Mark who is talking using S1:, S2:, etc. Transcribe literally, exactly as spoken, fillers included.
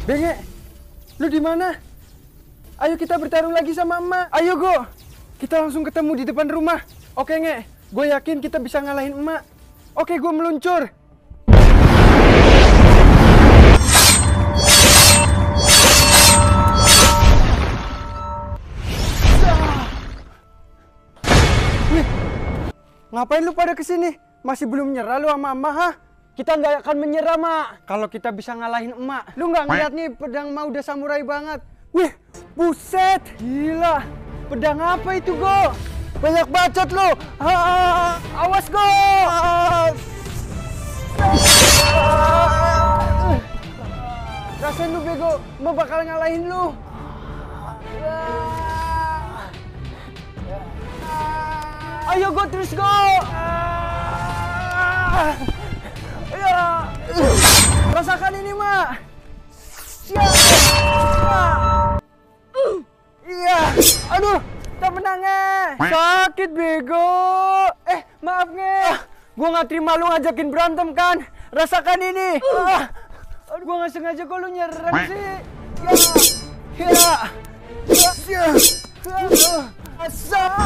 S1: Benge, lu di mana? Ayo kita bertarung lagi sama emak. Ayo Go, kita langsung ketemu di depan rumah. Oke Nge, gue yakin kita bisa ngalahin emak. Oke, gue meluncur. Wih, ngapain lu pada kesini? Masih belum nyerah lu sama emak, ha? Kita nggak akan menyerah, Mak. Kalau kita bisa ngalahin emak. Lu nggak ngeliat nih pedang mah udah samurai banget. Wih, buset, gila. Pedang apa itu, Go? Banyak bacot lu. Ah, awas, Go. Rasain lu, bego. Emak bakal ngalahin lu. Ayo, Go, terus, Go. Rasakan ini, Mak. Siap. Iya. Aduh, tak menang, Nge. Sakit, bego. Eh, maaf, Nge. Gua nggak terima lu ngajakin berantem, kan? Rasakan ini. Ah. Aduh, gua nggak sengaja kok lu nyerang sih. Ya. Ya. Ya. Ya. Asa.